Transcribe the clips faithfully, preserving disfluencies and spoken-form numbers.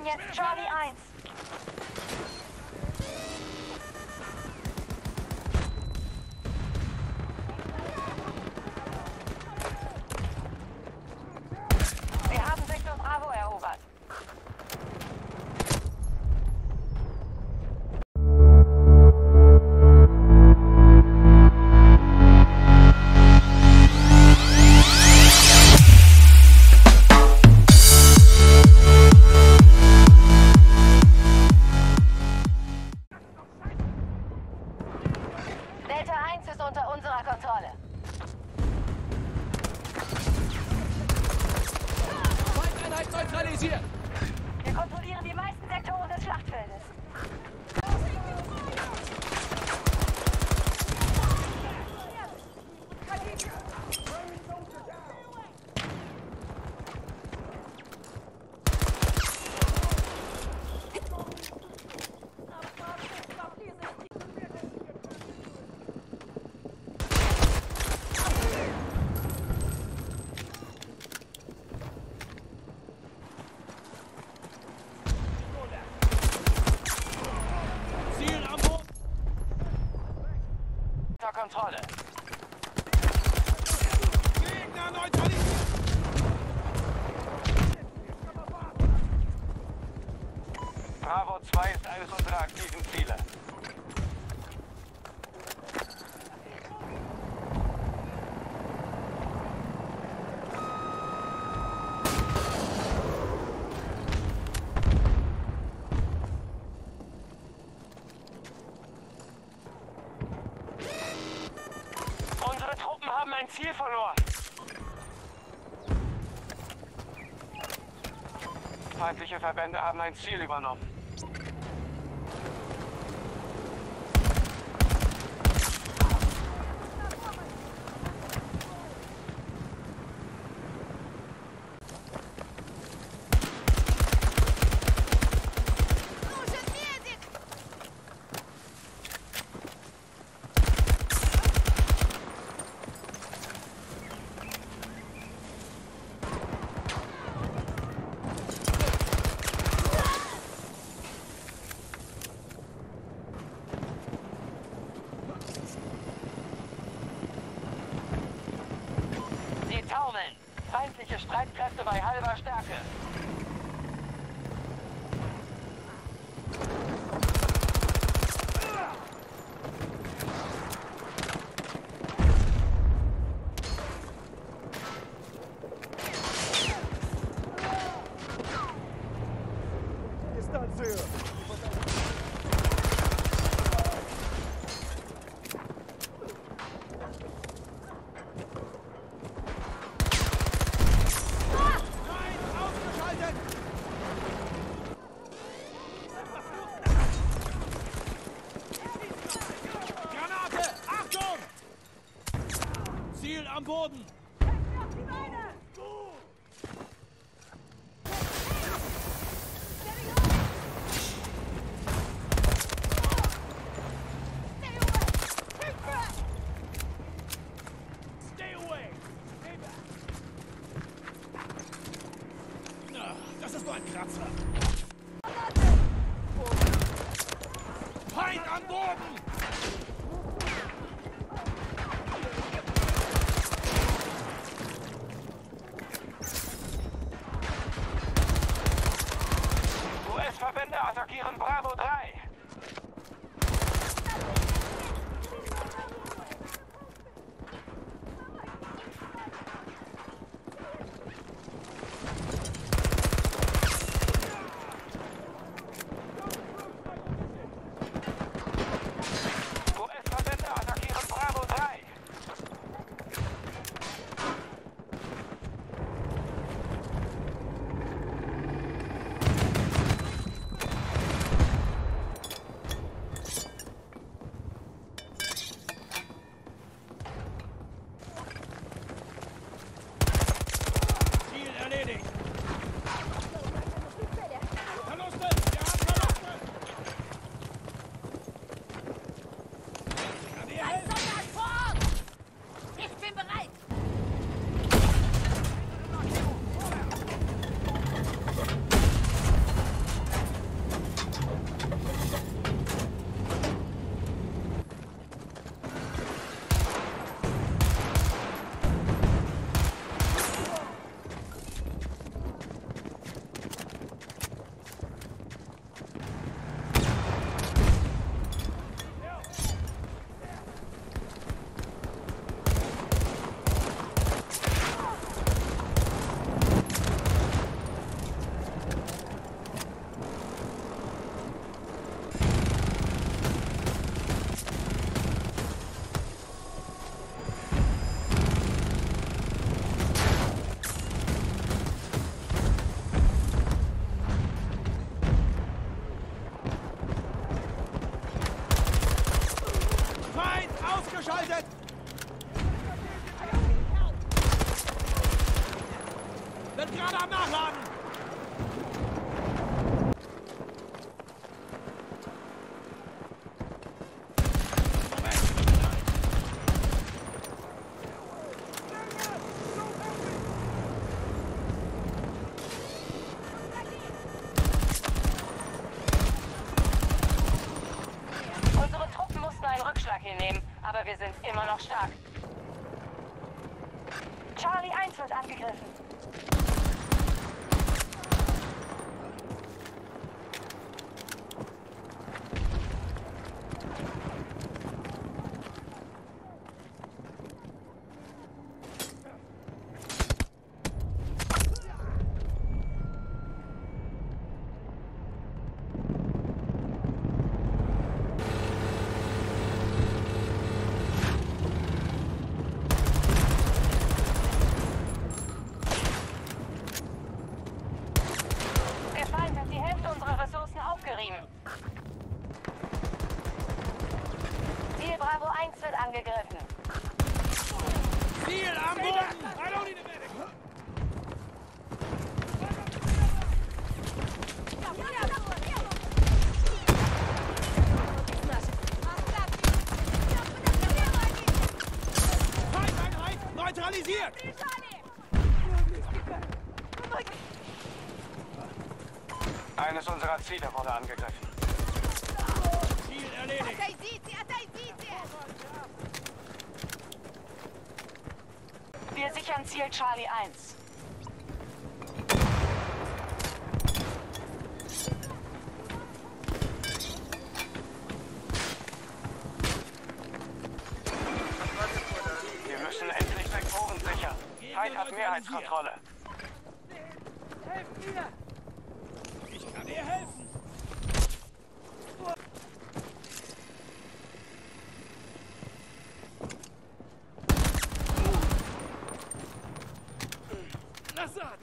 sichern jetzt Charlie eins. Wir haben Sektor Bravo erobert. Delta eins ist unter unserer Kontrolle. Feindeinheit neutralisiert! Wir kontrollieren die meisten Sektoren des Schlachtfeldes. Kontrolle. Gegner neutralisiert! Bravo zwei ist eines unserer aktiven Ziele. Unsere Truppen haben ein Ziel verloren. Feindliche Verbände haben ein Ziel übernommen. Taumeln. Feindliche Streitkräfte bei halber Stärke. Ziel am Boden! Stay away! Das ist nur ein Kratzer! Feind am Boden! ausgeschaltet! Bin gerade am Nachladen! Unsere Truppen mussten einen Rückschlag hinnehmen, aber wir sind immer noch stark. Charlie eins wird angegriffen. Der Feind hat die Hälfte unserer Ressourcen aufgerieben. Ziel Bravo eins wird angegriffen. Ziel am Boden! I don't need a medic! Feindeinheit neutralisiert! Eines unserer Ziele wurde angegriffen. Ziel erledigt! Wir sichern Ziel Charlie eins. Wir müssen endlich Sektoren sichern. Feind hat Mehrheitskontrolle. Helft mir! Ich kann dir helfen! Nassad!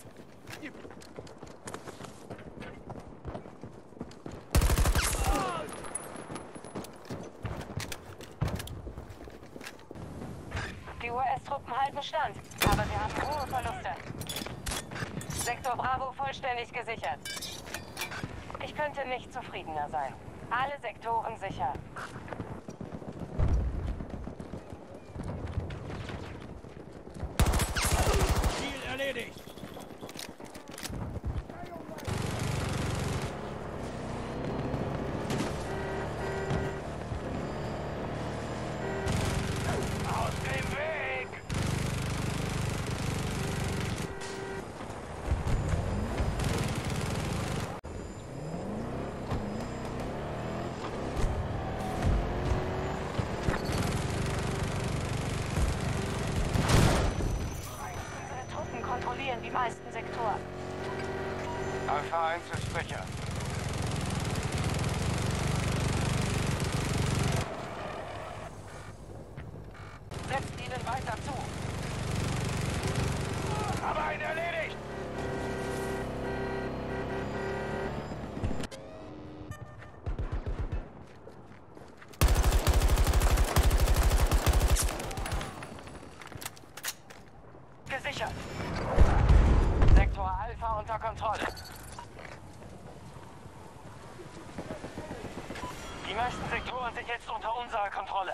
Die U S-Truppen halten stand, aber wir haben hohe Verluste. Sektor Bravo vollständig gesichert. Ich könnte nicht zufriedener sein. Alle Sektoren sicher. Ziel erledigt! Aus dem Weg! Unsere Truppen kontrollieren die meisten Sektoren. Alpha eins ist sicher. Setzt ihnen weiter zu. Aber ein erledigt! Gesichert. Sektor Alpha unter Kontrolle. Die meisten Sektoren sind jetzt unter unserer Kontrolle.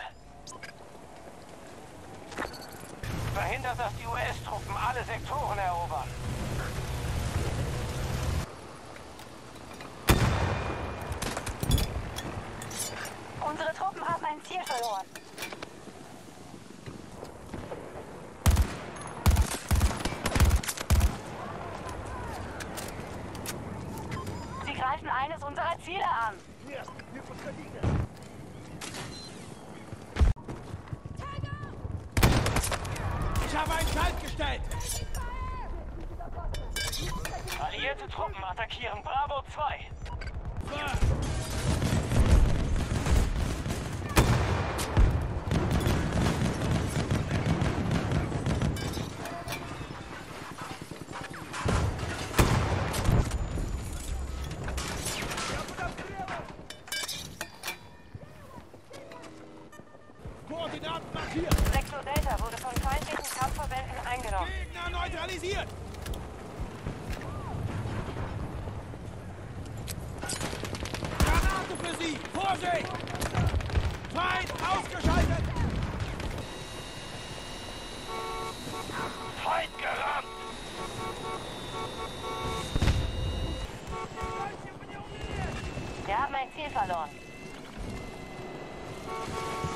Verhindert, dass die U S-Truppen alle Sektoren erobern. Unsere Truppen haben ein Ziel verloren. Sie greifen eines unserer Ziele an. Ich habe einen Kalt gestellt! Alliierte Truppen attackieren Bravo zwei. Koordinaten markiert. Sektor Delta wurde von feindlichen Kampfverbänden eingenommen. Gegner neutralisiert. Granate für Sie. Vorsicht. Feind ausgeschaltet. Feind gerammt! Wir haben ein Ziel verloren.